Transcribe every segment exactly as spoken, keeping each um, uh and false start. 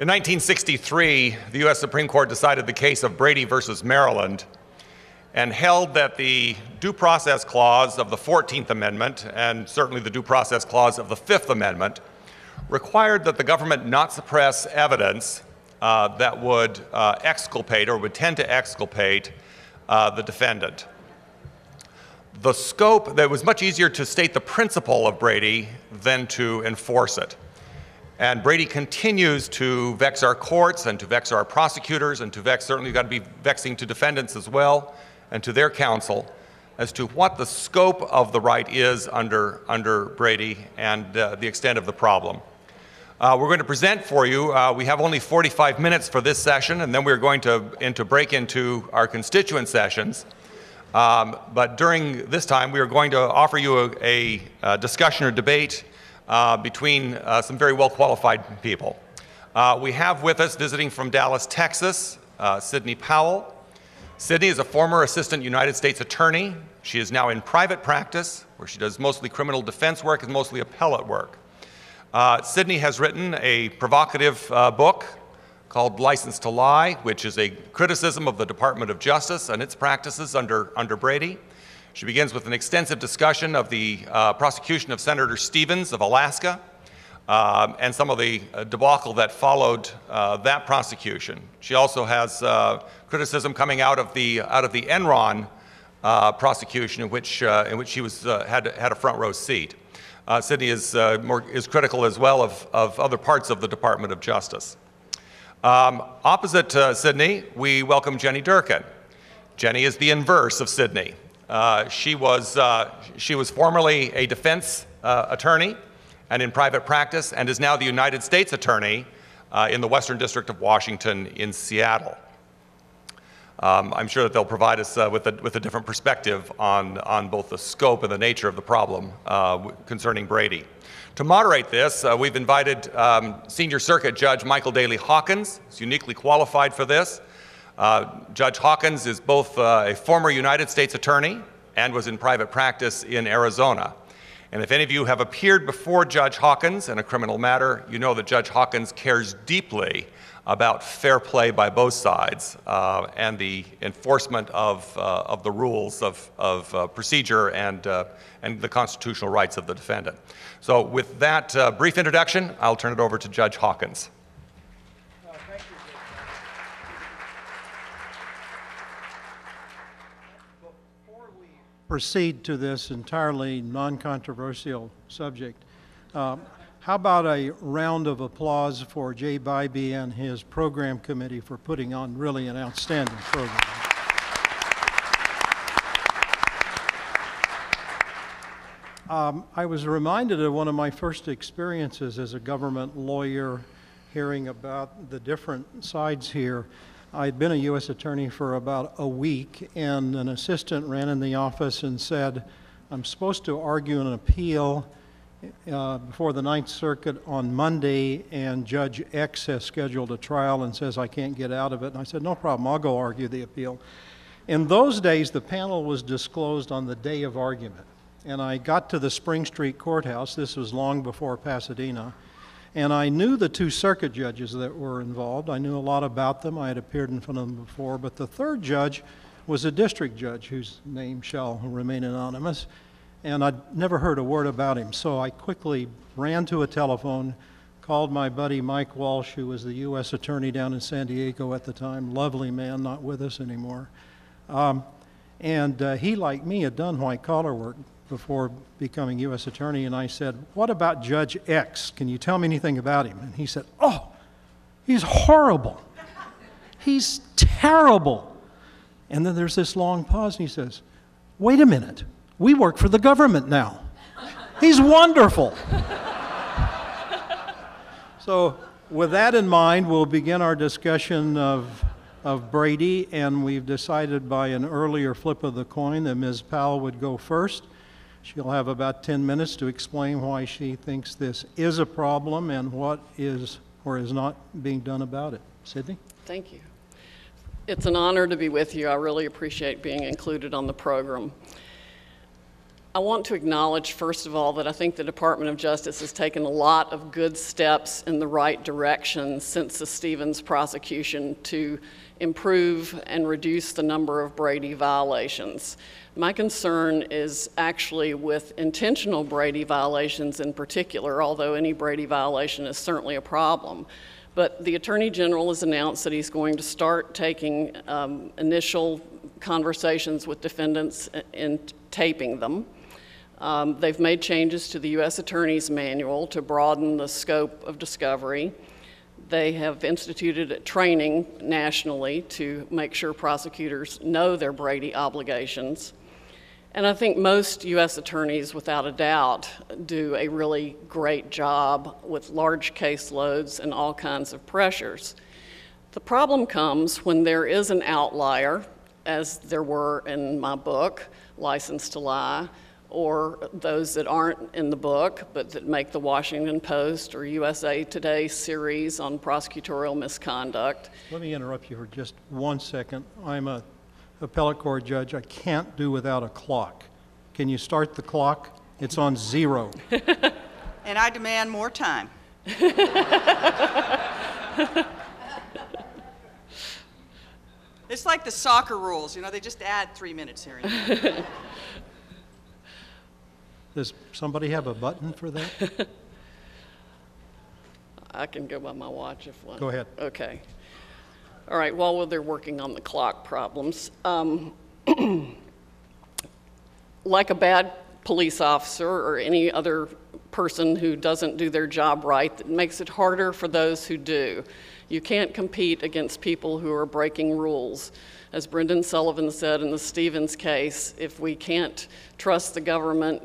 In nineteen sixty-three, the U S Supreme Court decided the case of Brady versus Maryland and held that the Due Process Clause of the fourteenth Amendment, and certainly the Due Process Clause of the fifth Amendment, required that the government not suppress evidence uh, that would uh, exculpate or would tend to exculpate uh, the defendant. The scope, that was much easier to state the principle of Brady than to enforce it. And Brady continues to vex our courts and to vex our prosecutors and to vex, certainly got to be vexing to defendants as well and to their counsel as to what the scope of the right is under, under Brady and uh, the extent of the problem. Uh, we're going to present for you, uh, we have only forty-five minutes for this session, and then we're going to into break into our constituent sessions. Um, but during this time, we are going to offer you a, a, a discussion or debate uh, between uh, some very well-qualified people. Uh, we have with us, visiting from Dallas, Texas, uh, Sidney Powell. Sidney is a former assistant United States attorney. She is now in private practice, where she does mostly criminal defense work and mostly appellate work. Uh, Sidney has written a provocative uh, book called License to Lie, which is a criticism of the Department of Justice and its practices under, under Brady. She begins with an extensive discussion of the uh, prosecution of Senator Stevens of Alaska um, and some of the uh, debacle that followed uh, that prosecution. She also has uh, criticism coming out of the, out of the Enron uh, prosecution in which, uh, in which she was, uh, had, had a front row seat. Uh, Sidney is, uh, more, is critical as well of, of other parts of the Department of Justice. Um, opposite uh, Sidney, we welcome Jenny Durkan. Jenny is the inverse of Sidney. Uh, she, was, uh, she was formerly a defense uh, attorney and in private practice, and is now the United States Attorney uh, in the Western District of Washington in Seattle. Um, I'm sure that they'll provide us uh, with, a, with a different perspective on, on both the scope and the nature of the problem uh, concerning Brady. To moderate this, uh, we've invited um, Senior Circuit Judge Michael Daly Hawkins. He's uniquely qualified for this. Uh, Judge Hawkins is both uh, a former United States attorney and was in private practice in Arizona. And if any of you have appeared before Judge Hawkins in a criminal matter, you know that Judge Hawkins cares deeply about fair play by both sides uh, and the enforcement of, uh, of the rules of, of uh, procedure and, uh, and the constitutional rights of the defendant. So with that uh, brief introduction, I'll turn it over to Judge Hawkins. Uh, thank you. Before we proceed to this entirely non-controversial subject, um, how about a round of applause for Jay Bybee and his program committee for putting on really an outstanding program. Um, I was reminded of one of my first experiences as a government lawyer, hearing about the different sides here. I'd been a U S attorney for about a week, and an assistant ran in the office and said, I'm supposed to argue an appeal Uh, before the Ninth Circuit on Monday, and Judge X has scheduled a trial and says I can't get out of it. And I said, no problem, I'll go argue the appeal. In those days, the panel was disclosed on the day of argument. And I got to the Spring Street Courthouse, this was long before Pasadena, and I knew the two circuit judges that were involved. I knew a lot about them, I had appeared in front of them before, but the third judge was a district judge whose name shall remain anonymous. And I'd never heard a word about him. So I quickly ran to a telephone, called my buddy Mike Walsh, who was the U S attorney down in San Diego at the time, lovely man, not with us anymore. Um, and uh, he, like me, had done white-collar work before becoming U S attorney, and I said, what about Judge X? Can you tell me anything about him? And he said, oh, he's horrible. He's terrible. And then there's this long pause, and he says, wait a minute. We work for the government now. He's wonderful. So with that in mind, we'll begin our discussion of, of Brady, and we've decided by an earlier flip of the coin that Miz Powell would go first. She'll have about ten minutes to explain why she thinks this is a problem and what is or is not being done about it. Sidney? Thank you. It's an honor to be with you. I really appreciate being included on the program. I want to acknowledge, first of all, that I think the Department of Justice has taken a lot of good steps in the right direction since the Stevens prosecution to improve and reduce the number of Brady violations. My concern is actually with intentional Brady violations in particular, although any Brady violation is certainly a problem. But the Attorney General has announced that he's going to start taking um, initial conversations with defendants and taping them. Um, they've made changes to the U S Attorney's Manual to broaden the scope of discovery. They have instituted training nationally to make sure prosecutors know their Brady obligations. And I think most U S attorneys, without a doubt, do a really great job with large caseloads and all kinds of pressures. The problem comes when there is an outlier, as there were in my book, License to Lie, or those that aren't in the book but that make the Washington Post or U S A Today series on prosecutorial misconduct. Let me interrupt you for just one second. I'm a appellate court judge. I can't do without a clock. Can you start the clock? It's on zero. And I demand more time. It's like the soccer rules, you know, they just add three minutes here and there. Does somebody have a button for that? I can go by my watch if one. Go ahead. Okay. All right, while they're working on the clock problems, um, like a bad police officer or any other person who doesn't do their job right, it makes it harder for those who do. You can't compete against people who are breaking rules. As Brendan Sullivan said in the Stevens case, if we can't trust the government,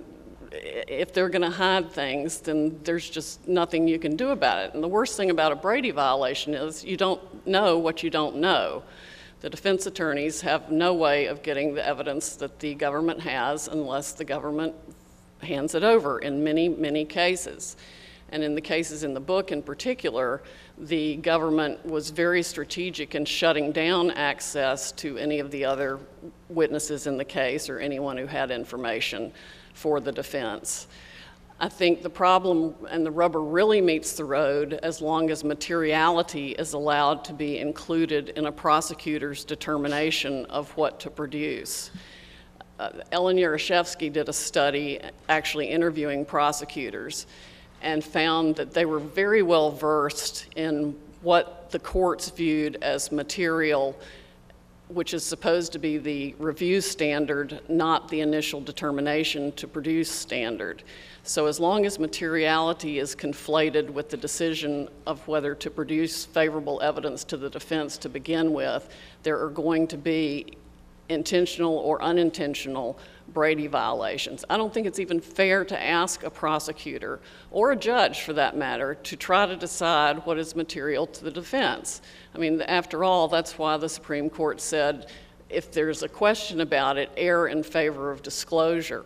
if they're going to hide things, then there's just nothing you can do about it. And the worst thing about a Brady violation is you don't know what you don't know. The defense attorneys have no way of getting the evidence that the government has unless the government hands it over in many, many cases. And in the cases in the book in particular, the government was very strategic in shutting down access to any of the other witnesses in the case or anyone who had information for the defense. I think the problem and the rubber really meets the road as long as materiality is allowed to be included in a prosecutor's determination of what to produce. Uh, Ellen Yaroshevsky did a study actually interviewing prosecutors and found that they were very well versed in what the courts viewed as material, which is supposed to be the review standard, not the initial determination to produce standard. So as long as materiality is conflated with the decision of whether to produce favorable evidence to the defense to begin with, there are going to be intentional or unintentional Brady violations. I don't think it's even fair to ask a prosecutor, or a judge for that matter, to try to decide what is material to the defense. I mean, after all, that's why the Supreme Court said, if there's a question about it, err in favor of disclosure.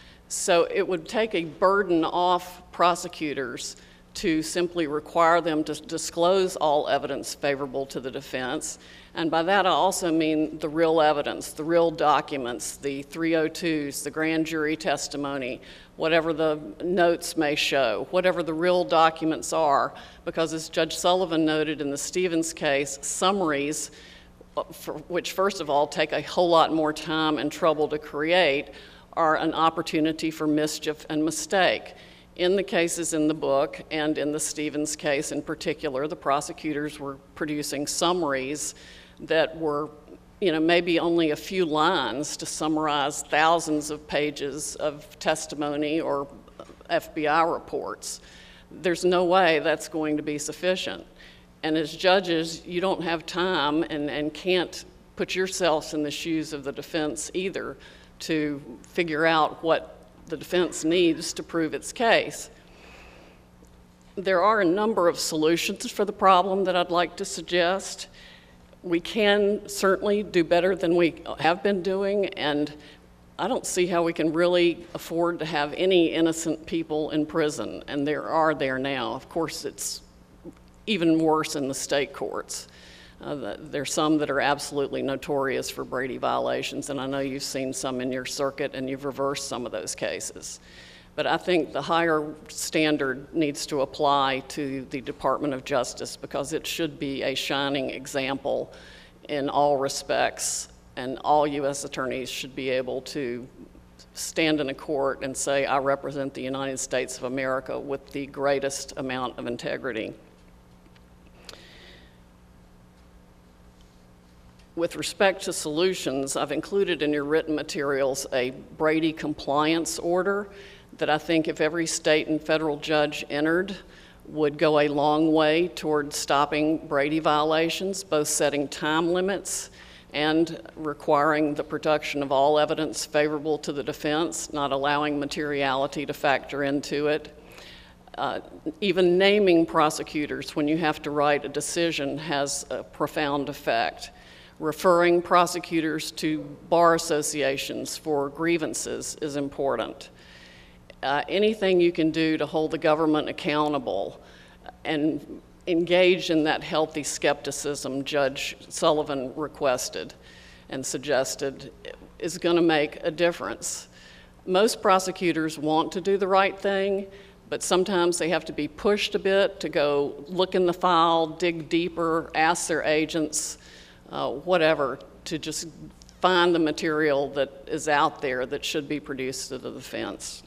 So it would take a burden off prosecutors to simply require them to disclose all evidence favorable to the defense. And by that I also mean the real evidence, the real documents, the three oh twos, the grand jury testimony, whatever the notes may show, whatever the real documents are, because as Judge Sullivan noted in the Stevens case, summaries, for, which first of all take a whole lot more time and trouble to create, are an opportunity for mischief and mistake. In the cases in the book, and in the Stevens case in particular, the prosecutors were producing summaries that were, you know, maybe only a few lines to summarize thousands of pages of testimony or F B I reports. There's no way that's going to be sufficient. And as judges, you don't have time and, and can't put yourselves in the shoes of the defense either to figure out what the defense needs to prove its case. There are a number of solutions for the problem that I'd like to suggest. We can certainly do better than we have been doing, and I don't see how we can really afford to have any innocent people in prison, and there are there now. Of course, it's even worse in the state courts. Uh, the- there's some that are absolutely notorious for Brady violations, and I know you've seen some in your circuit and you've reversed some of those cases. But I think the higher standard needs to apply to the Department of Justice because it should be a shining example in all respects, and all U S attorneys should be able to stand in a court and say, I represent the United States of America with the greatest amount of integrity. With respect to solutions, I've included in your written materials a Brady compliance order that I think if every state and federal judge entered would go a long way toward stopping Brady violations, both setting time limits and requiring the production of all evidence favorable to the defense, not allowing materiality to factor into it. Uh, even naming prosecutors when you have to write a decision has a profound effect. Referring prosecutors to bar associations for grievances is important. Uh, anything you can do to hold the government accountable and engage in that healthy skepticism Judge Sullivan requested and suggested is going to make a difference. Most prosecutors want to do the right thing, but sometimes they have to be pushed a bit to go look in the file, dig deeper, ask their agents, uh, whatever, to just find the material that is out there that should be produced to the defense.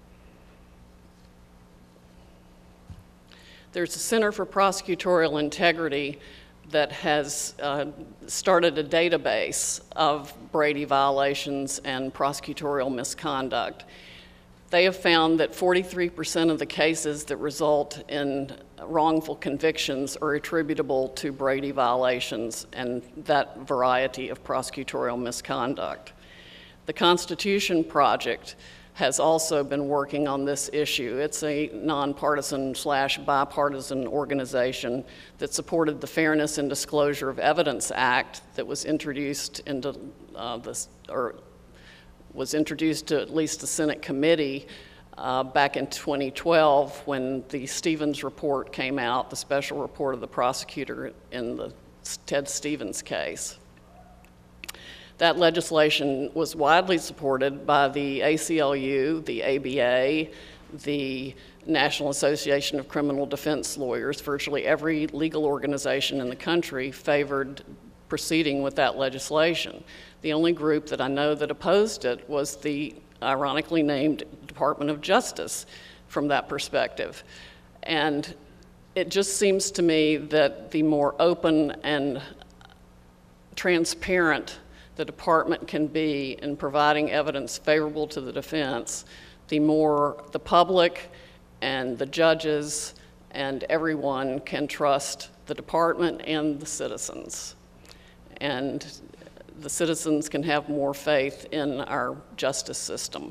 There's a Center for Prosecutorial Integrity that has uh, started a database of Brady violations and prosecutorial misconduct. They have found that forty-three percent of the cases that result in wrongful convictions are attributable to Brady violations and that variety of prosecutorial misconduct. The Constitution Project has also been working on this issue. It's a nonpartisan slash bipartisan organization that supported the Fairness and Disclosure of Evidence Act that was introduced into uh, this, or was introduced to at least the Senate committee uh, back in twenty twelve when the Stevens report came out, the special report of the prosecutor in the Ted Stevens case. That legislation was widely supported by the A C L U, the A B A, the National Association of Criminal Defense Lawyers. Virtually every legal organization in the country favored proceeding with that legislation. The only group that I know that opposed it was the ironically named Department of Justice from that perspective. And it just seems to me that the more open and transparent the department can be in providing evidence favorable to the defense, the more the public and the judges and everyone can trust the department and the citizens. And the citizens can have more faith in our justice system.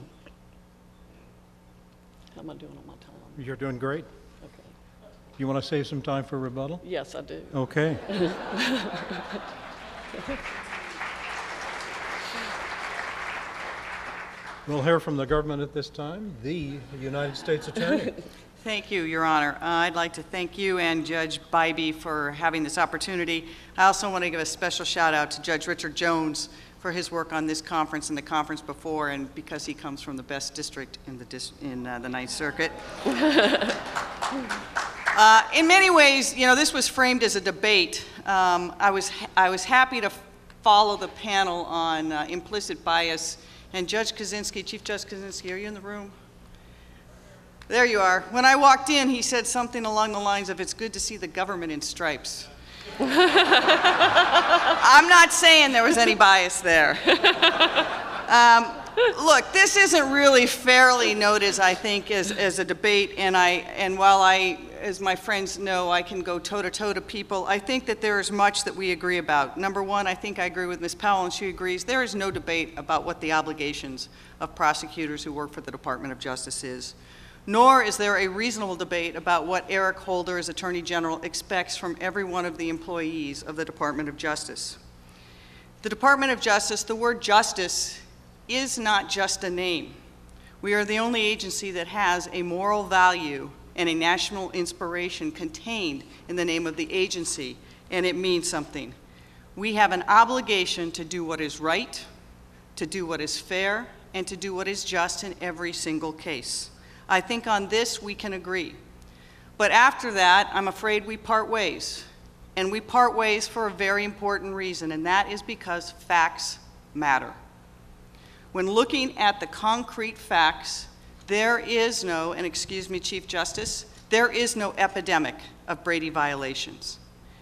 How am I doing on my time? You're doing great. Okay. You want to save some time for rebuttal? Yes, I do. Okay. We'll hear from the government at this time, the United States Attorney. Thank you, Your Honor. Uh, I'd like to thank you and Judge Bybee for having this opportunity. I also want to give a special shout out to Judge Richard Jones for his work on this conference and the conference before, and because he comes from the best district in the, dis in, uh, the Ninth Circuit. uh, in many ways, you know, this was framed as a debate. Um, I, was I was happy to follow the panel on uh, implicit bias. And Judge Kaczynski, Chief Judge Kaczynski, are you in the room? There you are. When I walked in, he said something along the lines of, it's good to see the government in stripes. I'm not saying there was any bias there. Um, look, this isn't really fairly noted, I think, as, as a debate, and, I, and while I, as my friends know, I can go toe-to-toe to people, I think that there is much that we agree about. Number one, I think I agree with Miz Powell, and she agrees, there is no debate about what the obligations of prosecutors who work for the Department of Justice is. Nor is there a reasonable debate about what Eric Holder, as Attorney General, expects from every one of the employees of the Department of Justice. The Department of Justice, the word justice, is not just a name. We are the only agency that has a moral value and a national inspiration contained in the name of the agency, and it means something. We have an obligation to do what is right, to do what is fair, and to do what is just in every single case. I think on this we can agree. But after that, I'm afraid we part ways. And we part ways for a very important reason, and that is because facts matter. When looking at the concrete facts, there is no, and excuse me, Chief Justice, there is no epidemic of Brady violations.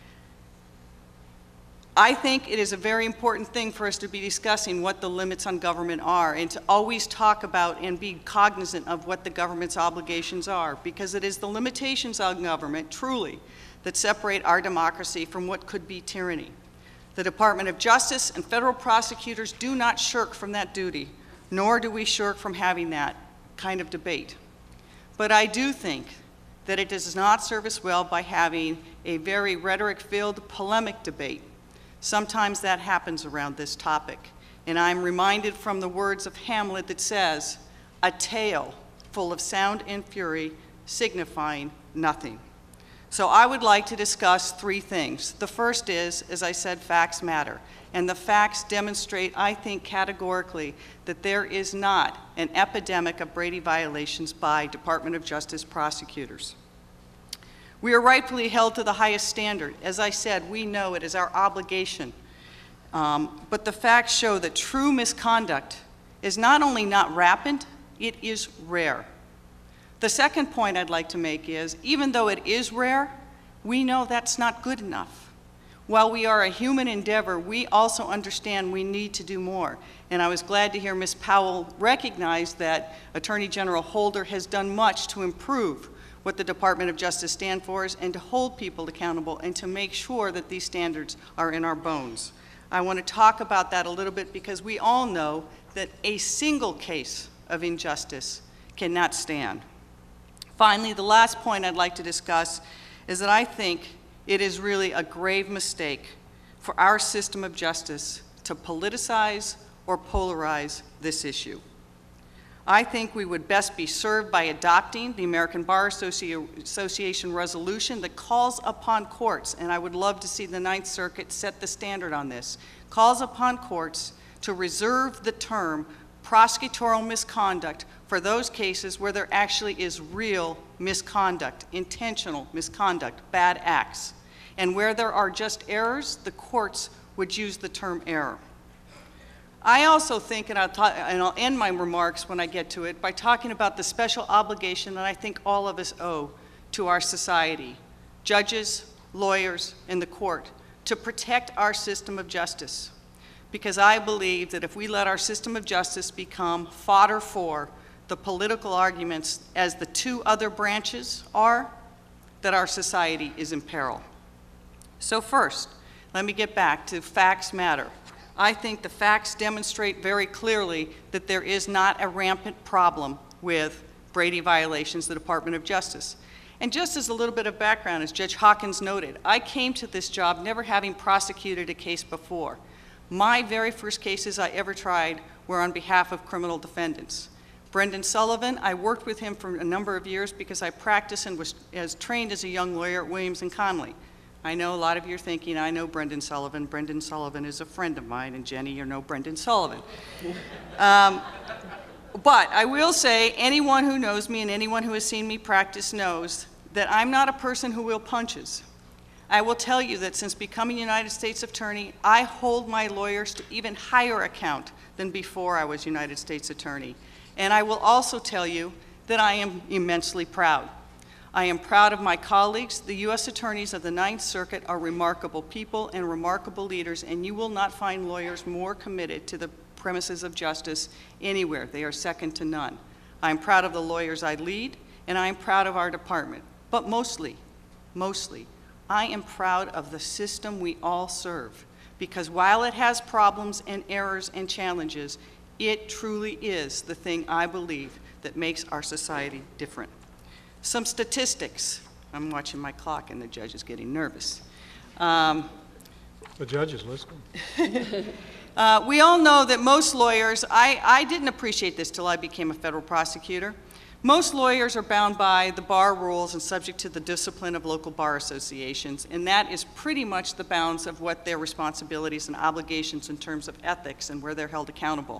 I think it is a very important thing for us to be discussing what the limits on government are and to always talk about and be cognizant of what the government's obligations are, because it is the limitations on government, truly, that separate our democracy from what could be tyranny. The Department of Justice and federal prosecutors do not shirk from that duty, nor do we shirk from having that kind of debate. But I do think that it does not serve us well by having a very rhetoric-filled polemic debate. Sometimes that happens around this topic, and I'm reminded from the words of Hamlet that says, "A tale full of sound and fury, signifying nothing." So I would like to discuss three things. The first is, as I said, facts matter, and the facts demonstrate, I think, categorically that there is not an epidemic of Brady violations by Department of Justice prosecutors. We are rightfully held to the highest standard. As I said, we know it is our obligation. Um, but the facts show that true misconduct is not only not rampant, it is rare. The second point I'd like to make is, even though it is rare, we know that's not good enough. While we are a human endeavor, we also understand we need to do more. And I was glad to hear Miz Powell recognize that Attorney General Holder has done much to improve what the Department of Justice stands for and to hold people accountable and to make sure that these standards are in our bones. I want to talk about that a little bit because we all know that a single case of injustice cannot stand. Finally, the last point I'd like to discuss is that I think it is really a grave mistake for our system of justice to politicize or polarize this issue. I think we would best be served by adopting the American Bar Associ- Association resolution that calls upon courts, and I would love to see the Ninth Circuit set the standard on this, calls upon courts to reserve the term prosecutorial misconduct for those cases where there actually is real misconduct, intentional misconduct, bad acts. And where there are just errors, the courts would use the term error. I also think, and I'll, ta- and I'll end my remarks when I get to it, by talking about the special obligation that I think all of us owe to our society, judges, lawyers, and the court, to protect our system of justice. Because I believe that if we let our system of justice become fodder for the political arguments as the two other branches are, that our society is in peril. So first, let me get back to facts matter. I think the facts demonstrate very clearly that there is not a rampant problem with Brady violations in the Department of Justice. And just as a little bit of background, as Judge Hawkins noted, I came to this job never having prosecuted a case before. My very first cases I ever tried were on behalf of criminal defendants. Brendan Sullivan, I worked with him for a number of years because I practiced and was as trained as a young lawyer at Williams and Connolly. I know a lot of you are thinking, I know Brendan Sullivan. Brendan Sullivan is a friend of mine, and Jenny, you know Brendan Sullivan. um, but I will say, anyone who knows me and anyone who has seen me practice knows that I'm not a person who will punches. I will tell you that since becoming United States Attorney, I hold my lawyers to even higher account than before I was United States Attorney. And I will also tell you that I am immensely proud. I am proud of my colleagues. The U S attorneys of the Ninth Circuit are remarkable people and remarkable leaders, and you will not find lawyers more committed to the premises of justice anywhere. They are second to none. I am proud of the lawyers I lead, and I am proud of our department. But mostly, mostly, I am proud of the system we all serve, because while it has problems and errors and challenges, it truly is the thing I believe that makes our society different. Some statistics. I'm watching my clock and the judge is getting nervous. Um, The judge is listening. uh, we all know that most lawyers, I, I didn't appreciate this till I became a federal prosecutor, Most lawyers are bound by the bar rules and subject to the discipline of local bar associations, and that is pretty much the bounds of what their responsibilities and obligations in terms of ethics and where they're held accountable.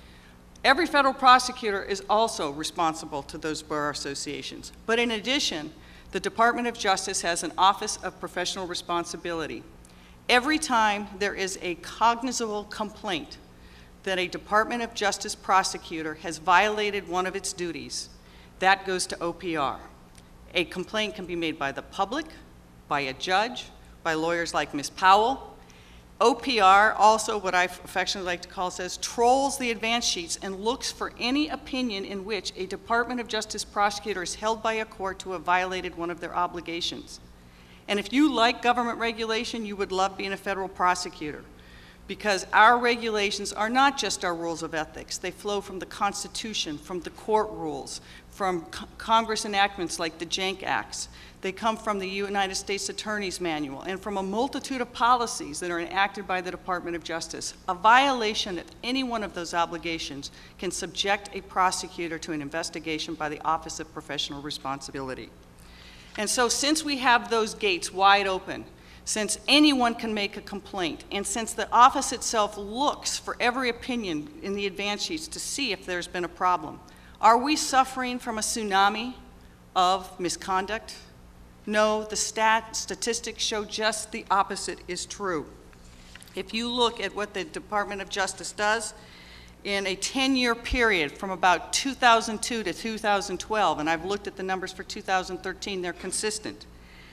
Every federal prosecutor is also responsible to those bar associations, but in addition, the Department of Justice has an Office of Professional Responsibility. Every time there is a cognizable complaint that a Department of Justice prosecutor has violated one of its duties, that goes to O P R. A complaint can be made by the public, by a judge, by lawyers like Miz Powell. O P R, also what I affectionately like to call, says, trolls the advance sheets and looks for any opinion in which a Department of Justice prosecutor is held by a court to have violated one of their obligations. And if you like government regulation, you would love being a federal prosecutor, because our regulations are not just our rules of ethics. They flow from the Constitution, from the court rules, from co- Congress enactments like the Jank Acts. They come from the United States Attorney's Manual and from a multitude of policies that are enacted by the Department of Justice. A violation of any one of those obligations can subject a prosecutor to an investigation by the Office of Professional Responsibility. And so since we have those gates wide open, since anyone can make a complaint, and since the office itself looks for every opinion in the advance sheets to see if there's been a problem, are we suffering from a tsunami of misconduct? No, the stat, statistics show just the opposite is true. If you look at what the Department of Justice does in a ten-year period from about two thousand two to two thousand twelve, and I've looked at the numbers for two thousand thirteen, they're consistent.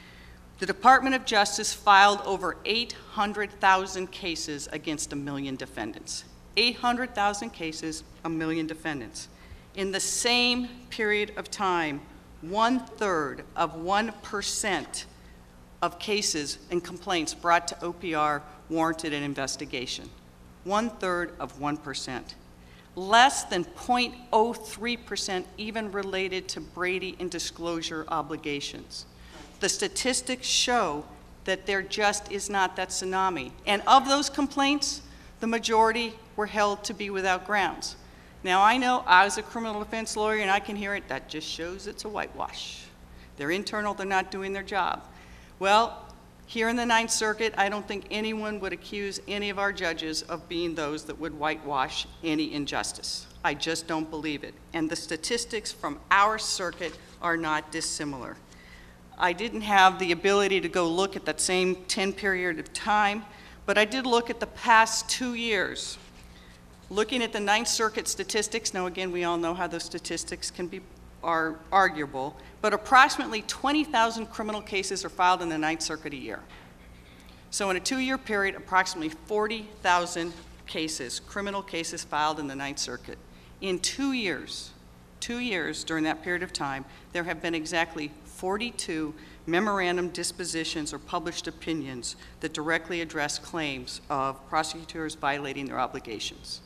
The Department of Justice filed over eight hundred thousand cases against a million defendants. eight hundred thousand cases, a million defendants. In the same period of time, one-third of one percent of cases and complaints brought to O P R warranted an investigation. One-third of one percent. Less than zero point zero three percent even related to Brady and disclosure obligations. The statistics show that there just is not that tsunami. And of those complaints, the majority were held to be without grounds. Now, I know I was a criminal defense lawyer and I can hear it, that just shows it's a whitewash. They're internal, they're not doing their job. Well, here in the Ninth Circuit, I don't think anyone would accuse any of our judges of being those that would whitewash any injustice. I just don't believe it. And the statistics from our circuit are not dissimilar. I didn't have the ability to go look at that same ten period of time, but I did look at the past two years. Looking at the Ninth Circuit statistics, now again, we all know how those statistics can be, are arguable, but approximately twenty thousand criminal cases are filed in the Ninth Circuit a year. So in a two-year period, approximately forty thousand cases, criminal cases filed in the Ninth Circuit. In two years, two years during that period of time, there have been exactly forty-two memorandum dispositions or published opinions that directly address claims of prosecutors violating their obligations.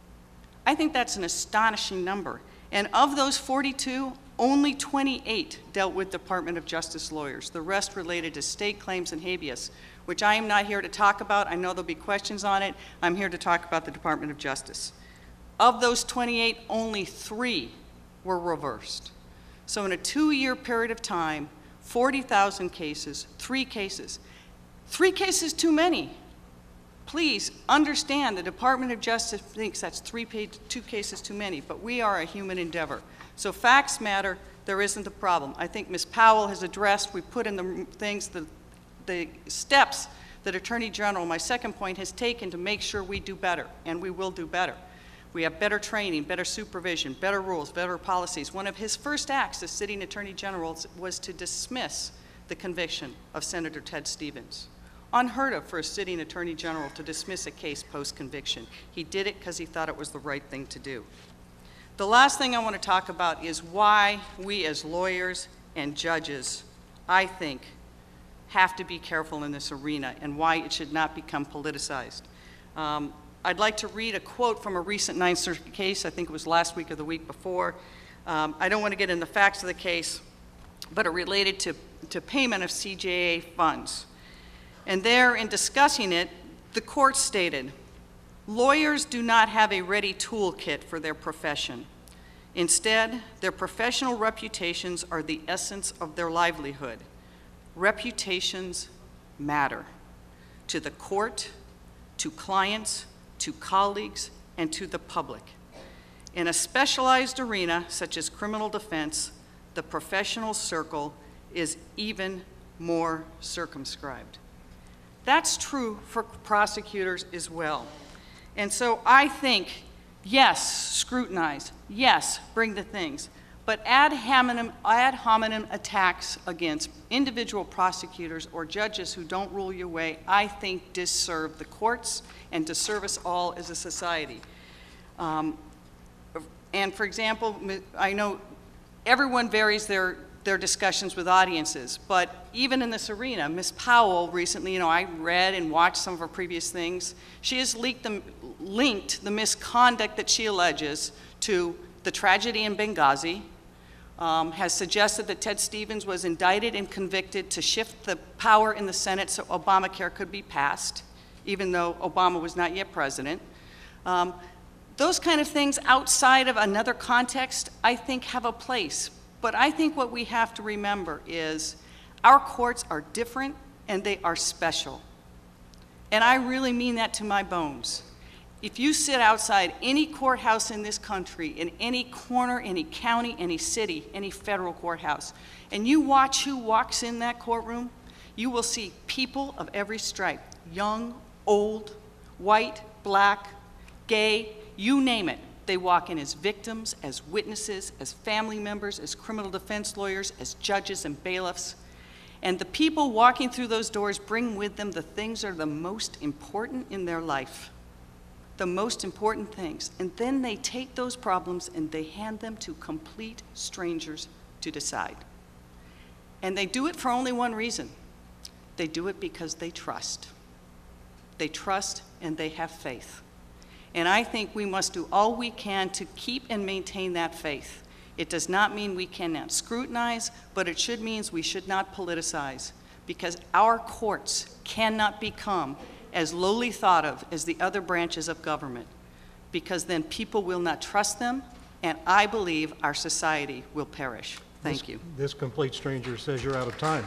I think that's an astonishing number. And of those forty-two, only twenty-eight dealt with Department of Justice lawyers. The rest related to state claims and habeas, which I am not here to talk about. I know there'll be questions on it. I'm here to talk about the Department of Justice. Of those twenty-eight, only three were reversed. So in a two-year period of time, forty thousand cases, three cases. Three cases too many. Please understand the Department of Justice thinks that's three page, two cases too many, but we are a human endeavor. So facts matter, there isn't a problem. I think Miz Powell has addressed, we put in the things, the, the steps that Attorney General, my second point, has taken to make sure we do better, and we will do better. We have better training, better supervision, better rules, better policies. One of his first acts as sitting Attorney General was to dismiss the conviction of Senator Ted Stevens. Unheard of for a sitting Attorney General to dismiss a case post-conviction. He did it because he thought it was the right thing to do. The last thing I want to talk about is why we as lawyers and judges, I think, have to be careful in this arena and why it should not become politicized. Um, I'd like to read a quote from a recent Ninth Circuit case. I think it was last week or the week before. Um, I don't want to get into the facts of the case, but it related to, to payment of C J A funds. And there, in discussing it, the court stated, lawyers do not have a ready toolkit for their profession. Instead, their professional reputations are the essence of their livelihood. Reputations matter to the court, to clients, to colleagues, and to the public. In a specialized arena such as criminal defense, the professional circle is even more circumscribed. That's true for prosecutors as well. And so I think, yes, scrutinize, yes, bring the things, but ad hominem, ad hominem attacks against individual prosecutors or judges who don't rule your way, I think disserve the courts and disserve us all as a society. Um, and for example, I know everyone varies their, their discussions with audiences, but even in this arena, Miz Powell recently, you know, I read and watched some of her previous things. She has leaked the, linked the misconduct that she alleges to the tragedy in Benghazi, um, has suggested that Ted Stevens was indicted and convicted to shift the power in the Senate so Obamacare could be passed, even though Obama was not yet president. Um, those kind of things outside of another context, I think, have a place. But I think what we have to remember is our courts are different and they are special. And I really mean that to my bones. If you sit outside any courthouse in this country, in any corner, any county, any city, any federal courthouse, and you watch who walks in that courtroom, you will see people of every stripe, young, old, white, black, gay, you name it. They walk in as victims, as witnesses, as family members, as criminal defense lawyers, as judges and bailiffs. And the people walking through those doors bring with them the things that are the most important in their life. The most important things. And then they take those problems and they hand them to complete strangers to decide. And they do it for only one reason. They do it because they trust. They trust and they have faith. And I think we must do all we can to keep and maintain that faith. It does not mean we cannot scrutinize, but it should mean we should not politicize, because our courts cannot become as lowly thought of as the other branches of government, because then people will not trust them, and I believe our society will perish. Thank this, you. This complete stranger says you're out of time.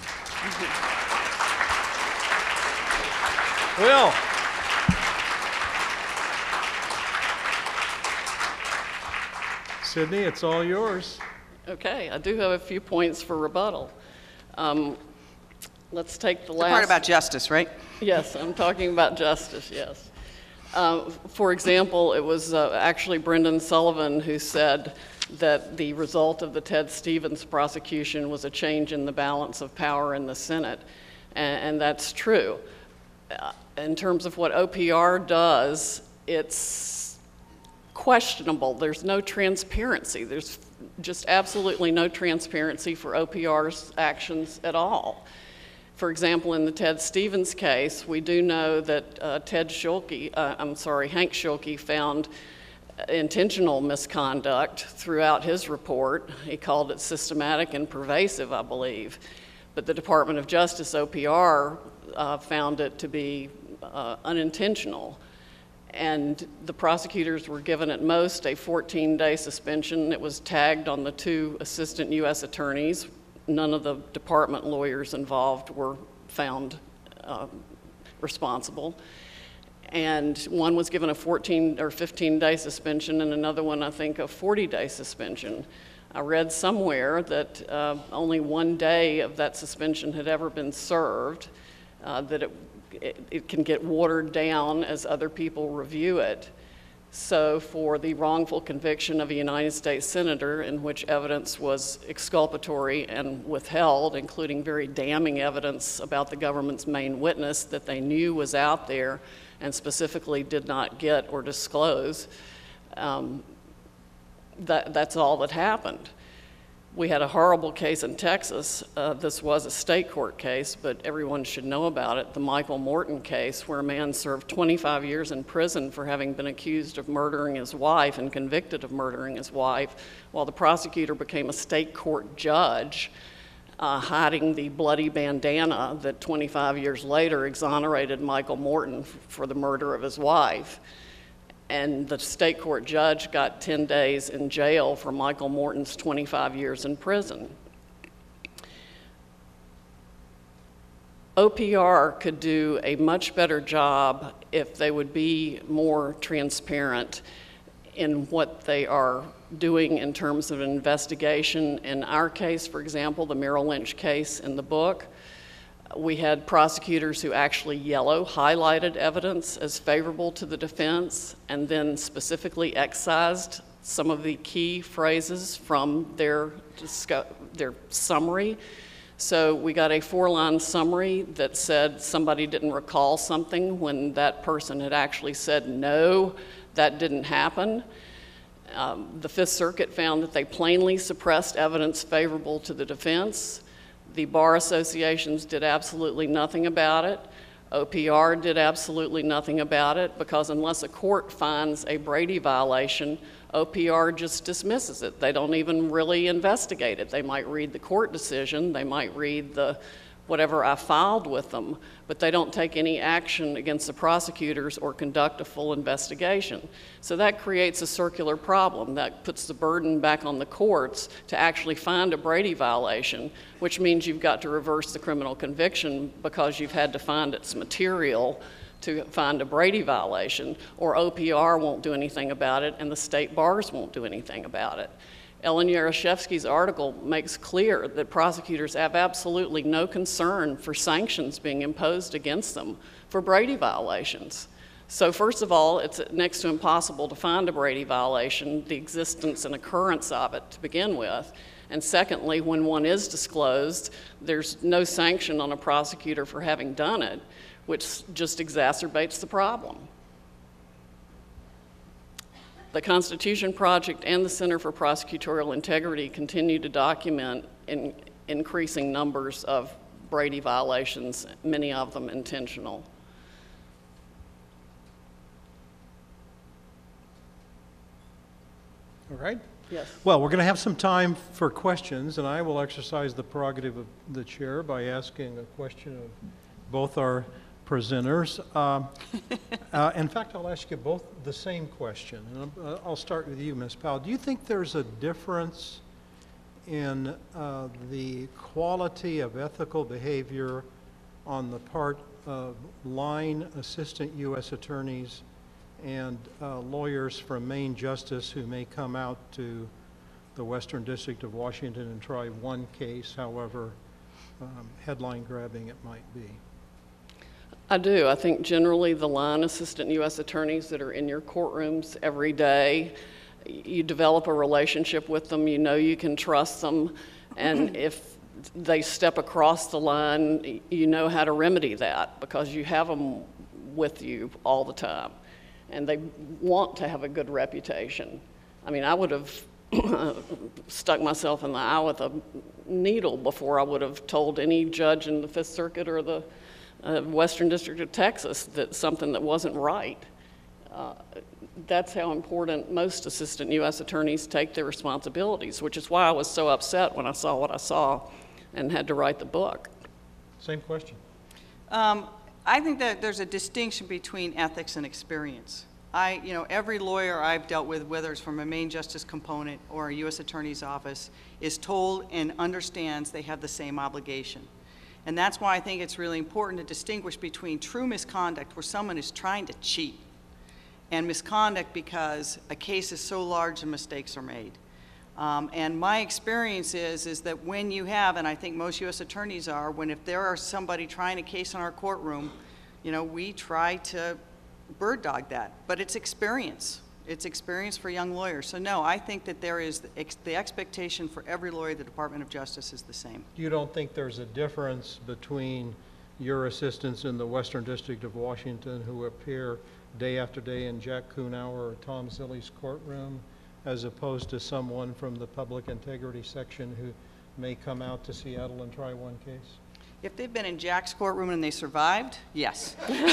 Will. Sidney, it's all yours. Okay, I do have a few points for rebuttal. Um, let's take the The last... part about justice, right? Yes, I'm talking about justice, yes. Uh, for example, it was uh, actually Brendan Sullivan who said that the result of the Ted Stevens prosecution was a change in the balance of power in the Senate, and, and that's true. Uh, in terms of what O P R does, it's questionable. There's no transparency. There's just absolutely no transparency for O P R's actions at all. For example, in the Ted Stevens case, we do know that uh, Ted Schulke, uh, I'm sorry, Hank Schulke found intentional misconduct throughout his report. He called it systematic and pervasive, I believe. But the Department of Justice, O P R, uh, found it to be uh, unintentional. And the prosecutors were given at most a fourteen-day suspension. It was tagged on the two assistant U S attorneys. None of the department lawyers involved were found uh, responsible. And one was given a fourteen or fifteen-day suspension, and another one, I think, a forty-day suspension. I read somewhere that uh, only one day of that suspension had ever been served, uh, that it It, it can get watered down as other people review it. So for the wrongful conviction of a United States senator in which evidence was exculpatory and withheld, including very damning evidence about the government's main witness that they knew was out there and specifically did not get or disclose, um, that, that's all that happened. We had a horrible case in Texas. Uh, this was a state court case, but everyone should know about it, the Michael Morton case, where a man served twenty-five years in prison for having been accused of murdering his wife and convicted of murdering his wife, while the prosecutor became a state court judge, uh, hiding the bloody bandana that twenty-five years later exonerated Michael Morton for the murder of his wife. and the state court judge got ten days in jail for Michael Morton's twenty-five years in prison. O P R could do a much better job if they would be more transparent in what they are doing in terms of investigation. In our case, for example, the Merrill Lynch case in the book, we had prosecutors who actually yellow highlighted evidence as favorable to the defense and then specifically excised some of the key phrases from their, their summary. So we got a four-line summary that said somebody didn't recall something when that person had actually said, no, that didn't happen. Um, the Fifth Circuit found that they plainly suppressed evidence favorable to the defense. The bar associations did absolutely nothing about it. O P R did absolutely nothing about it, because unless a court finds a Brady violation, O P R just dismisses it. They don't even really investigate it. They might read the court decision, they might read the whatever I filed with them, but they don't take any action against the prosecutors or conduct a full investigation. So that creates a circular problem that puts the burden back on the courts to actually find a Brady violation, which means you've got to reverse the criminal conviction because you've had to find its material to find a Brady violation, or O P R won't do anything about it and the state bars won't do anything about it. Ellen Yarashevsky's article makes clear that prosecutors have absolutely no concern for sanctions being imposed against them for Brady violations. So first of all, it's next to impossible to find a Brady violation, the existence and occurrence of it to begin with. And secondly, when one is disclosed, there's no sanction on a prosecutor for having done it, which just exacerbates the problem. The Constitution Project and the Center for Prosecutorial Integrity continue to document in increasing numbers of Brady violations, many of them intentional. All right. Yes. Well, we're going to have some time for questions, and I will exercise the prerogative of the chair by asking a question of both our presenters. Um, uh, in fact, I'll ask you both the same question. And I'll, I'll start with you, Miz Powell. Do you think there's a difference in uh, the quality of ethical behavior on the part of line assistant U S attorneys and uh, lawyers from Main Justice who may come out to the Western District of Washington and try one case, however um, headline grabbing it might be? I do. I think generally the line assistant U S attorneys that are in your courtrooms every day, you develop a relationship with them, you know you can trust them, and if they step across the line, you know how to remedy that because you have them with you all the time, and they want to have a good reputation. I mean, I would have stuck myself in the eye with a needle before I would have told any judge in the Fifth Circuit or the Uh, Western District of Texas that something that wasn't right. Uh, that's how important most assistant U S attorneys take their responsibilities, which is why I was so upset when I saw what I saw and had to write the book. Same question. Um, I think that there's a distinction between ethics and experience. I, you know, every lawyer I've dealt with, whether it's from a Main Justice component or a U S attorney's office, is told and understands they have the same obligation. And that's why I think it's really important to distinguish between true misconduct, where someone is trying to cheat, and misconduct because a case is so large and mistakes are made. Um, and my experience is, is that when you have, and I think most U S attorneys are, when if there are somebody trying a case in our courtroom, you know, we try to bird dog that. But it's experience. It's experience for young lawyers. So no, I think that there is the, ex the expectation for every lawyer at the Department of Justice is the same. You don't think there's a difference between your assistants in the Western District of Washington who appear day after day in Jack Kuhnauer or Tom Zilli's courtroom as opposed to someone from the Public Integrity Section who may come out to Seattle and try one case? If they've been in Jack's courtroom and they survived, yes.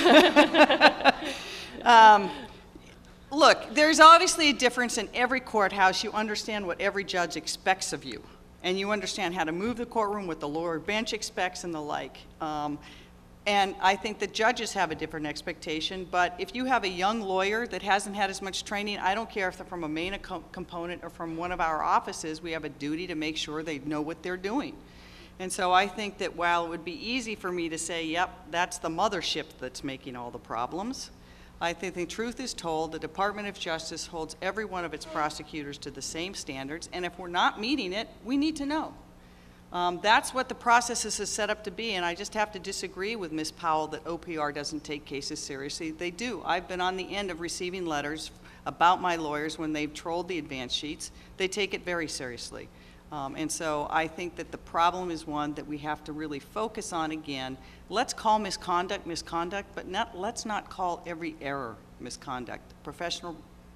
um, Look, there's obviously a difference in every courthouse. You understand what every judge expects of you, and you understand how to move the courtroom, what the lower bench expects, and the like. Um, And I think the judges have a different expectation, but if you have a young lawyer that hasn't had as much training, I don't care if they're from a main co- component or from one of our offices, we have a duty to make sure they know what they're doing. And so I think that while it would be easy for me to say, yep, that's the mothership that's making all the problems, I think the truth is told, the Department of Justice holds every one of its prosecutors to the same standards, and if we're not meeting it, we need to know. Um, that's what the process is set up to be, and I just have to disagree with Miz Powell that O P R doesn't take cases seriously. They do. I've been on the end of receiving letters about my lawyers when they've trolled the advance sheets. They take it very seriously. Um, and so I think that the problem is one that we have to really focus on again. Let's call misconduct misconduct, but not, let's not call every error misconduct. Professional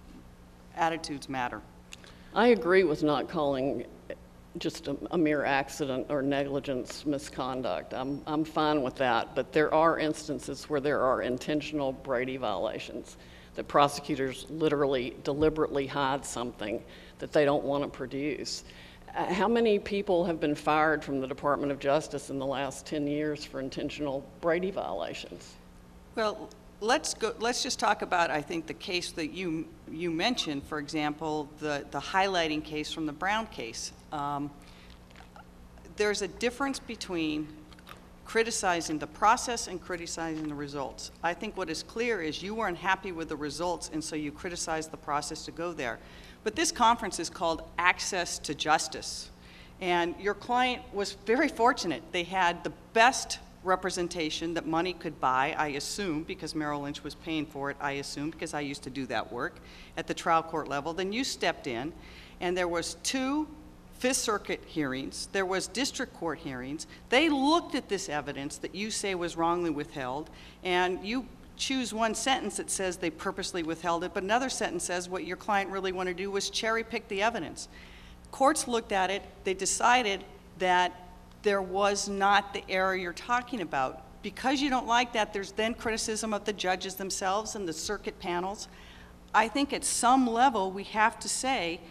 attitudes matter. I agree with not calling just a, a mere accident or negligence misconduct. I'm, I'm fine with that, but there are instances where there are intentional Brady violations, that prosecutors literally deliberately hide something that they don't want to produce. Uh, how many people have been fired from the Department of Justice in the last ten years for intentional Brady violations? Well, let's go, let's just talk about, I think, the case that you you mentioned, for example, the, the highlighting case from the Brown case. Um, there's a difference between criticizing the process and criticizing the results. I think what is clear is you weren't happy with the results, and so you criticized the process to go there. But this conference is called Access to Justice, and your client was very fortunate. They had the best representation that money could buy, I assume, because Merrill Lynch was paying for it, I assume, because I used to do that work at the trial court level. Then you stepped in, and there was two Fifth Circuit hearings, there was district court hearings. They looked at this evidence that you say was wrongly withheld, and you choose one sentence that says they purposely withheld it, but another sentence says what your client really wanted to do was cherry pick the evidence. Courts looked at it, they decided that there was not the error you're talking about. Because you don't like that, there's then criticism of the judges themselves and the circuit panels. I think at some level we have to say,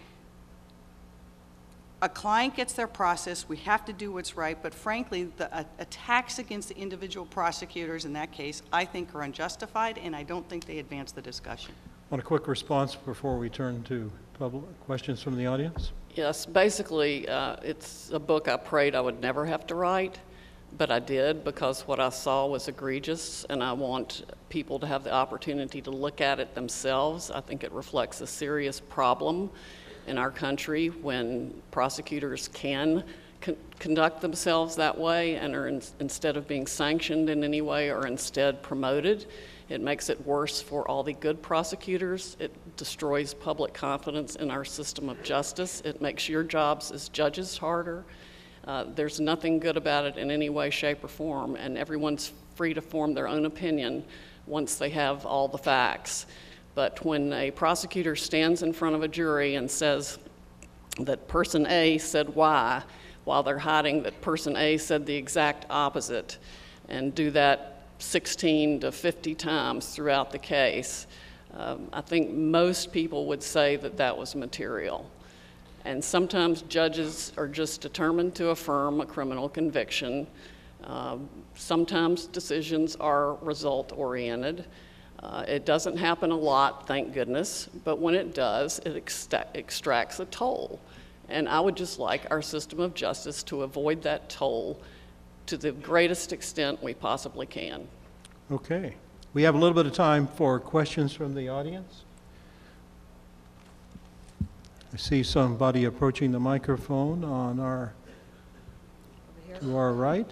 a client gets their process, we have to do what's right, but frankly, the uh, attacks against the individual prosecutors in that case, I think are unjustified, and I don't think they advance the discussion. Want a quick response before we turn to public questions from the audience? Yes, basically, uh, it's a book I prayed I would never have to write, but I did because what I saw was egregious, and I want people to have the opportunity to look at it themselves. I think it reflects a serious problem in our country when prosecutors can con- conduct themselves that way and are in, instead of being sanctioned in any way are instead promoted. It makes it worse for all the good prosecutors. It destroys public confidence in our system of justice. It makes your jobs as judges harder. Uh, there's nothing good about it in any way, shape, or form, and everyone's free to form their own opinion once they have all the facts. But when a prosecutor stands in front of a jury and says that person A said Y, while they're hiding that person A said the exact opposite, and do that sixteen to fifty times throughout the case, um, I think most people would say that that was material. And sometimes judges are just determined to affirm a criminal conviction. Um, sometimes decisions are result-oriented. Uh, it doesn't happen a lot, thank goodness, but when it does, it extra- extracts a toll. And I would just like our system of justice to avoid that toll to the greatest extent we possibly can. Okay. We have a little bit of time for questions from the audience. I see somebody approaching the microphone on our, to our right.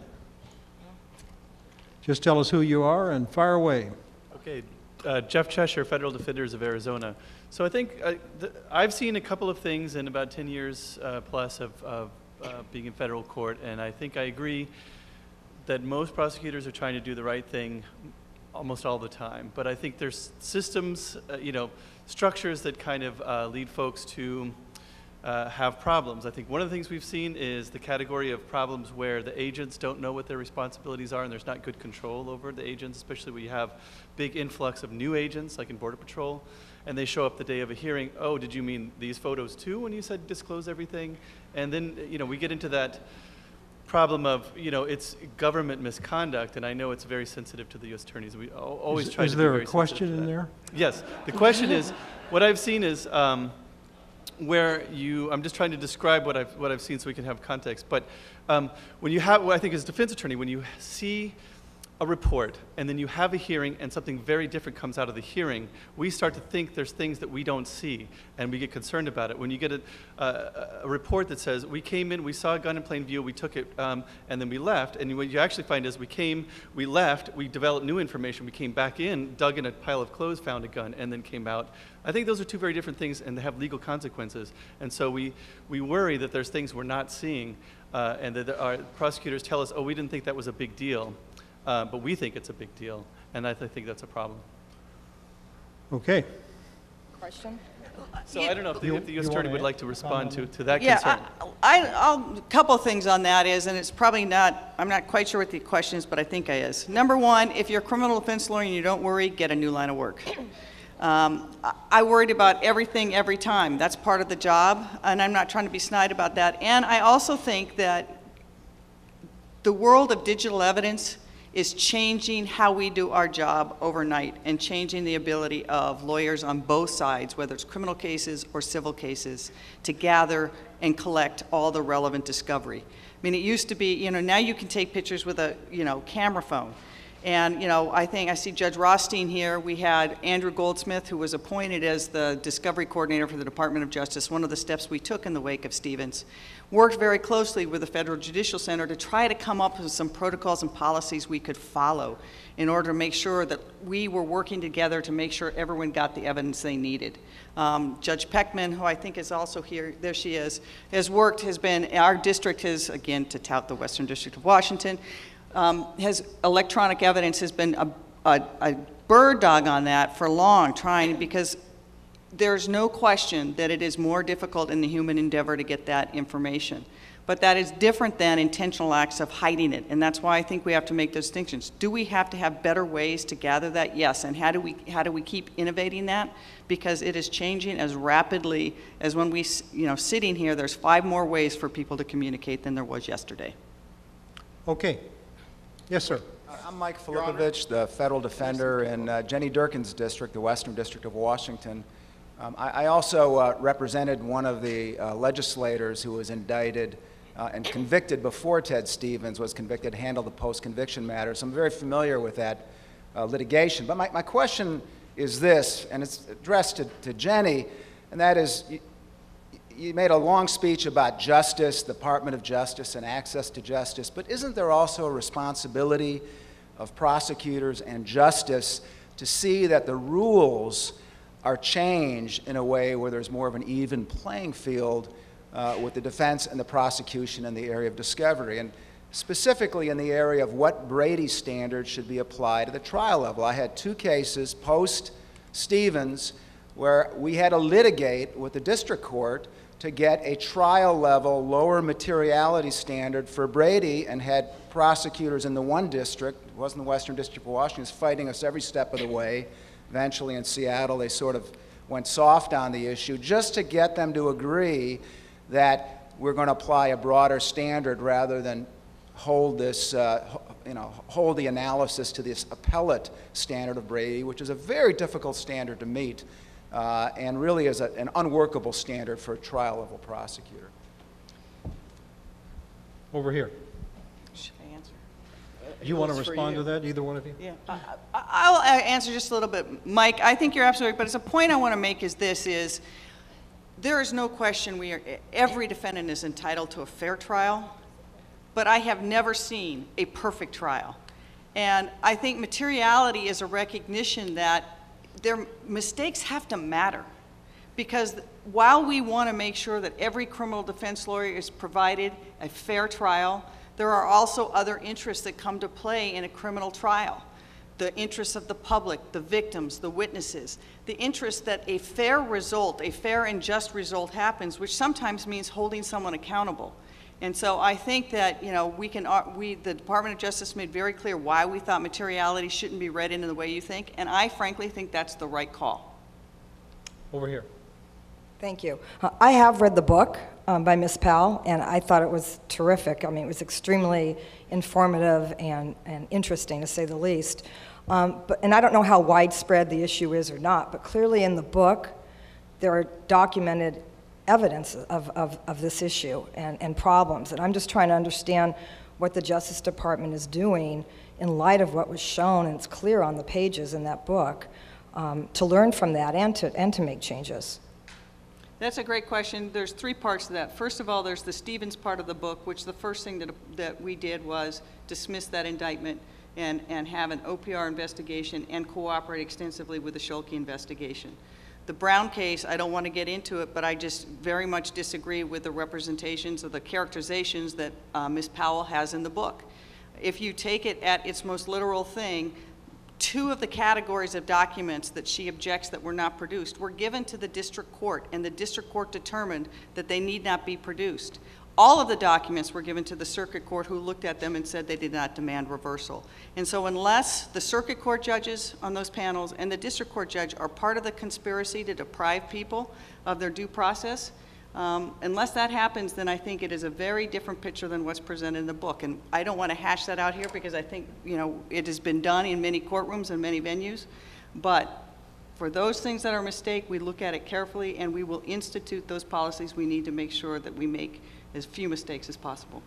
Just tell us who you are and fire away. Okay, uh, Jeff Cheshire, Federal Defenders of Arizona. So I think uh, th- I've seen a couple of things in about ten years uh, plus of, of uh, being in federal court, and I think I agree that most prosecutors are trying to do the right thing almost all the time. But I think there's systems, uh, you know, structures that kind of uh, lead folks to uh, have problems. I think one of the things we've seen is the category of problems where the agents don't know what their responsibilities are and there's not good control over the agents, especially when you have big influx of new agents, like in Border Patrol, and they show up the day of a hearing, oh, did you mean these photos too when you said disclose everything? And then, you know, we get into that problem of, you know, it's government misconduct, and I know it's very sensitive to the U S attorneys. We al- always Is, try is to be there very a question sensitive to in that. there? Yes. The question is, what I've seen is um, where you, I'm just trying to describe what I've, what I've seen so we can have context, but um, when you have, well, I think as a defense attorney, when you see a report and then you have a hearing and something very different comes out of the hearing, we start to think there's things that we don't see and we get concerned about it. When you get a, a, a report that says, we came in, we saw a gun in plain view, we took it, um, and then we left, and what you actually find is we came, we left, we developed new information, we came back in, dug in a pile of clothes, found a gun, and then came out. I think those are two very different things and they have legal consequences. And so we, we worry that there's things we're not seeing, uh, and that our prosecutors tell us, oh, we didn't think that was a big deal. Uh, but we think it's a big deal, and I th think that's a problem. Okay. Question? So I don't know if the, You- if the U S you attorney wanna would like to respond to, comment to that Yeah, concern. I, I- I'll, a couple of things on that is, and it's probably not, I'm not quite sure what the question is, but I think I is. Number one, if you're a criminal defense lawyer and you don't worry, get a new line of work. Um, I- I worried about everything every time. That's part of the job, and I'm not trying to be snide about that. And I also think that the world of digital evidence is changing how we do our job overnight and changing the ability of lawyers on both sides, whether it's criminal cases or civil cases, to gather and collect all the relevant discovery. I mean, it used to be, you know, now you can take pictures with a, you know, camera phone. And, you know, I think I see Judge Rothstein here. We had Andrew Goldsmith, who was appointed as the discovery coordinator for the Department of Justice. One of the steps we took in the wake of Stevens, worked very closely with the Federal Judicial Center to try to come up with some protocols and policies we could follow in order to make sure that we were working together to make sure everyone got the evidence they needed. Um, Judge Peckman, who I think is also here, there she is, has worked, has been, our district has, again, to tout the Western District of Washington, Um, has electronic evidence has been a, a, a bird dog on that for long, trying, because there's no question that it is more difficult in the human endeavor to get that information. But that is different than intentional acts of hiding it, and that's why I think we have to make those distinctions. Do we have to have better ways to gather that? Yes, and how do we, how do we keep innovating that? Because it is changing as rapidly as when we, you know, sitting here, there's five more ways for people to communicate than there was yesterday. Okay. Yes, sir. I'm Mike Filipovich, the federal defender in uh, Jenny Durkan's district, the Western District of Washington. Um, I, I also uh, represented one of the uh, legislators who was indicted uh, and convicted before Ted Stevens was convicted, handled the post-conviction matter, so I'm very familiar with that uh, litigation. But my, my question is this, and it's addressed to, to Jenny, and that is, you, you made a long speech about justice, the Department of Justice, and access to justice, but isn't there also a responsibility of prosecutors and justice to see that the rules are changed in a way where there's more of an even playing field uh, with the defense and the prosecution in the area of discovery, and specifically in the area of what Brady standards should be applied at the trial level? I had two cases post-Stevens where we had to litigate with the district court to get a trial level lower materiality standard for Brady, and had prosecutors in the one district, it wasn't the Western District of Washington, was fighting us every step of the way. Eventually in Seattle they sort of went soft on the issue just to get them to agree that we're going to apply a broader standard rather than hold this, uh, you know, hold the analysis to this appellate standard of Brady, which is a very difficult standard to meet. Uh, and really is a, an unworkable standard for a trial-level prosecutor. Over here. Should I answer? Do you want to goes for respond you. to that, either one of you? Yeah, I- I- I'll uh, answer just a little bit. Mike, I think you're absolutely right, but it's a point I want to make is this, is there is no question we are, every defendant is entitled to a fair trial, but I have never seen a perfect trial. And I think materiality is a recognition that their mistakes have to matter, because while we want to make sure that every criminal defense lawyer is provided a fair trial, there are also other interests that come to play in a criminal trial. The interests of the public, the victims, the witnesses, the interest that a fair result, a fair and just result happens, which sometimes means holding someone accountable. And so I think that, you know, we can, uh, we, the Department of Justice made very clear why we thought materiality shouldn't be read into the way you think, and I frankly think that's the right call. Over here. Thank you. Uh, I have read the book. um, by Miz Powell, and I thought it was terrific. I mean, it was extremely informative and, and interesting, to say the least. Um, but, and I don't know how widespread the issue is or not, but clearly in the book, there are documented evidence of, of, of this issue and, and problems. And I'm just trying to understand what the Justice Department is doing in light of what was shown, and it's clear on the pages in that book, um, to learn from that and to, and to make changes. That's a great question. There's three parts to that. First of all, there's the Stevens part of the book, which the first thing that, that we did was dismiss that indictment and, and have an O P R investigation and cooperate extensively with the Schulke investigation. The Brown case, I don't want to get into it, but I just very much disagree with the representations or the characterizations that uh, Miz Powell has in the book. If you take it at its most literal thing, two of the categories of documents that she objects that were not produced were given to the district court, and the district court determined that they need not be produced. All of the documents were given to the circuit court, who looked at them and said they did not demand reversal. And so unless the circuit court judges on those panels and the district court judge are part of the conspiracy to deprive people of their due process, um, unless that happens, then I think it is a very different picture than what's presented in the book. And I don't want to hash that out here because I think, you know, it has been done in many courtrooms and many venues. But for those things that are a mistake, we look at it carefully, and we will institute those policies we need to make sure that we make as few mistakes as possible.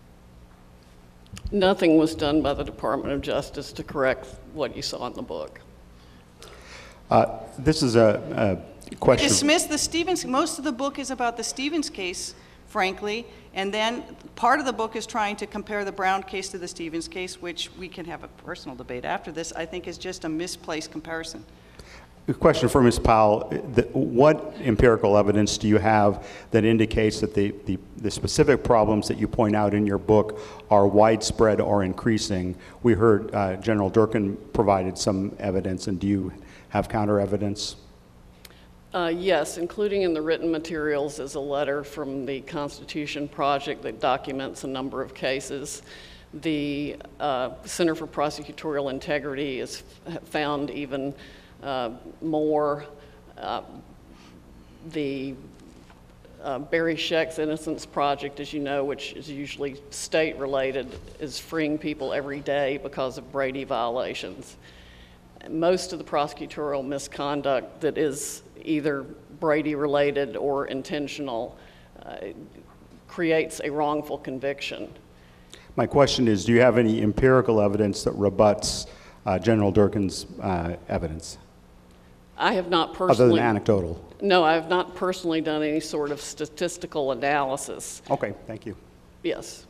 Nothing was done by the Department of Justice to correct what you saw in the book. Uh, this is a, a question. Dismiss the Stevens, most of the book is about the Stevens case, frankly, and then part of the book is trying to compare the Brown case to the Stevens case, which we can have a personal debate after this, I think is just a misplaced comparison. A question for Miz Powell. The, what empirical evidence do you have that indicates that the, the, the specific problems that you point out in your book are widespread or increasing? We heard uh, General Durkan provided some evidence, and do you have counter evidence? Uh, yes, including in the written materials is a letter from the Constitution Project that documents a number of cases. The uh, Center for Prosecutorial Integrity has found even Uh, more. Uh, the uh, Barry Scheck's Innocence Project, as you know, which is usually state-related, is freeing people every day because of Brady violations. Most of the prosecutorial misconduct that is either Brady-related or intentional uh, creates a wrongful conviction. My question is, do you have any empirical evidence that rebuts uh, General Durkan's uh, evidence? I have not personally. Other than anecdotal? No, I have not personally done any sort of statistical analysis. Okay, thank you. Yes.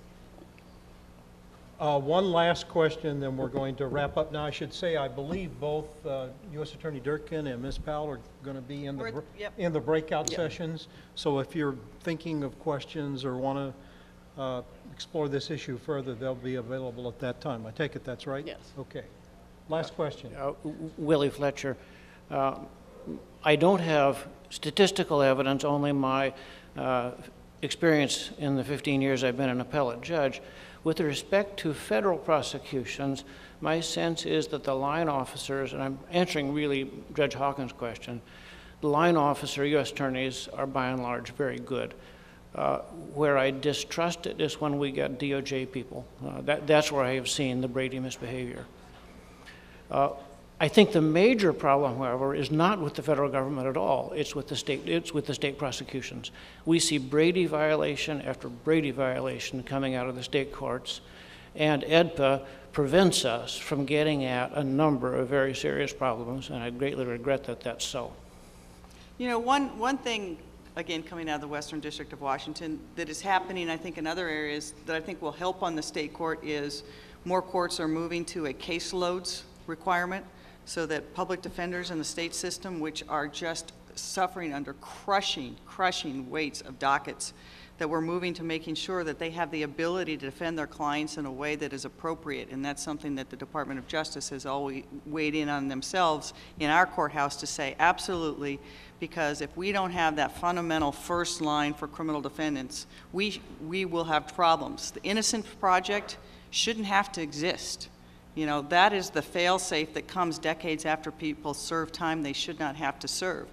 Uh, one last question, then we're going to wrap up. Now, I should say, I believe both uh, U S Attorney Durkan and Miz Powell are going to be in the, We're- yep. in the breakout Yep. sessions. So if you're thinking of questions or want to uh, explore this issue further, they'll be available at that time. I take it that's right? Yes. Okay. Last question. Uh, Willie Fletcher. Uh, I don't have statistical evidence, only my uh, experience in the fifteen years I've been an appellate judge. With respect to federal prosecutions, my sense is that the line officers, and I'm answering really Judge Hawkins' question, the line officer, U S attorneys are by and large very good. Uh, where I distrust it is when we get D O J people. Uh, that, that's where I have seen the Brady misbehavior. Uh, I think the major problem, however, is not with the federal government at all. It's with the state, it's with the state prosecutions. We see Brady violation after Brady violation coming out of the state courts, and E D P A prevents us from getting at a number of very serious problems, and I greatly regret that that's so. You know, one, one thing, again, coming out of the Western District of Washington, that is happening, I think, in other areas that I think will help on the state court is more courts are moving to a caseloads requirement, so that public defenders in the state system, which are just suffering under crushing, crushing weights of dockets, that we're moving to making sure that they have the ability to defend their clients in a way that is appropriate. And that's something that the Department of Justice has always weighed in on themselves in our courthouse to say, absolutely, because if we don't have that fundamental first line for criminal defendants, we, we will have problems. The Innocence Project shouldn't have to exist. You know, that is the fail-safe that comes decades after people serve time they should not have to serve.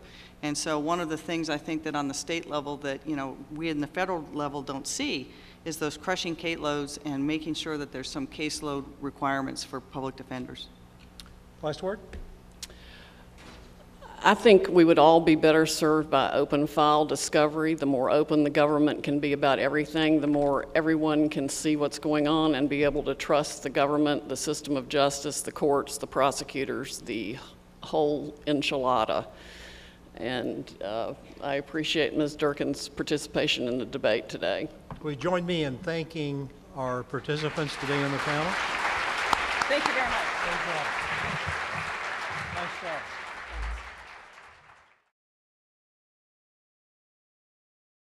And so one of the things I think that on the state level that, you know, we in the federal level don't see is those crushing caseloads and making sure that there's some caseload requirements for public defenders. Last word? I think we would all be better served by open file discovery. The more open the government can be about everything, the more everyone can see what's going on and be able to trust the government, the system of justice, the courts, the prosecutors, the whole enchilada. And uh, I appreciate Miz Durkan's participation in the debate today. Will you join me in thanking our participants today on the panel? Thank you very much. Thank you all.